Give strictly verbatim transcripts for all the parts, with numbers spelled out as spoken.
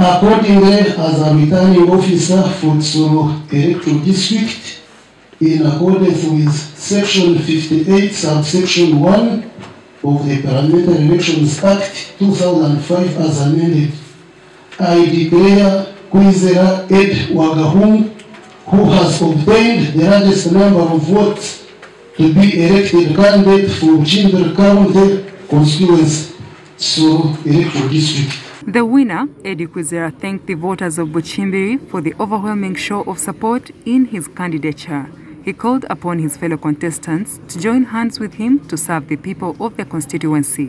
Accordingly, as a returning officer for Kisoro Electoral District, in accordance with Section fifty-eight, subsection one of the Parliamentary Elections Act two thousand five as amended, I declare Kwizera Eddie Wagahungu, who has obtained the largest number of votes, to be elected candidate for Bukimbiri County constituency, so electoral district. The winner, Eddie Kwizera, thanked the voters of Bukimbiri for the overwhelming show of support in his candidature. He called upon his fellow contestants to join hands with him to serve the people of the constituency.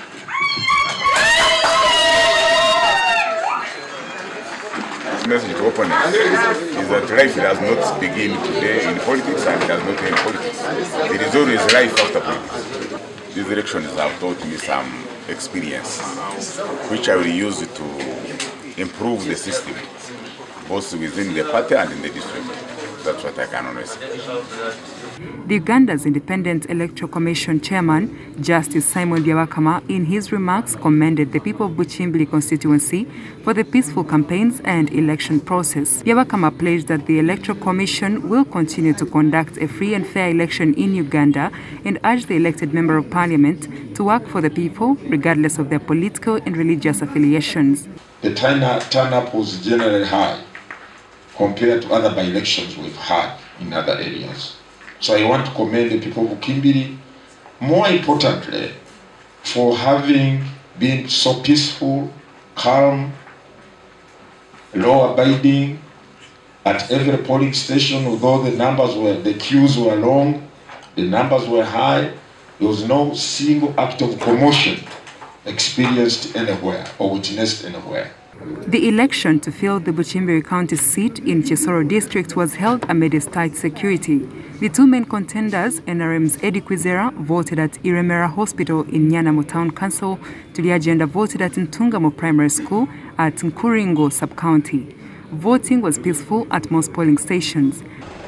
The message to opponents is that life does not begin today in politics and does not end in politics. There is always life after politics. These elections have taught me some experience, which I will use to improve the system, both within the party and in the district. That's what I can only say. The Uganda's Independent Electoral Commission Chairman, Justice Simon Byabakama, in his remarks commended the people of Bukimbiri constituency for the peaceful campaigns and election process. Byabakama pledged that the Electoral Commission will continue to conduct a free and fair election in Uganda and urged the elected Member of Parliament to work for the people regardless of their political and religious affiliations. The turn-up was generally high compared to other by-elections we've had in other areas. So I want to commend the people of Bukimbiri, more importantly, for having been so peaceful, calm, law-abiding at every polling station. Although the numbers were, the queues were long, the numbers were high, there was no single act of commotion experienced anywhere or witnessed anywhere. The election to fill the Bukimbiri County seat in Kisoro district was held amid tight security. The two main contenders, N R M's Eddie Kwizera, voted at Iremera Hospital in Nyanamo Town Council. Turyagyenda voted at Ntungamo Primary School at Nkuringo Sub-County. Voting was peaceful at most polling stations.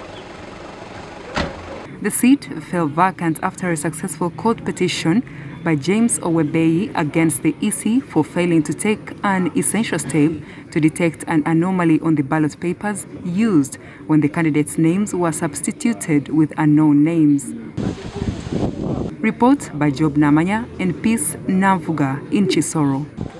The seat fell vacant after a successful court petition by James Owebeyi against the E C for failing to take an essential step to detect an anomaly on the ballot papers used when the candidates' names were substituted with unknown names. Report by Job Namanya and Peace Namvuga in Kisoro.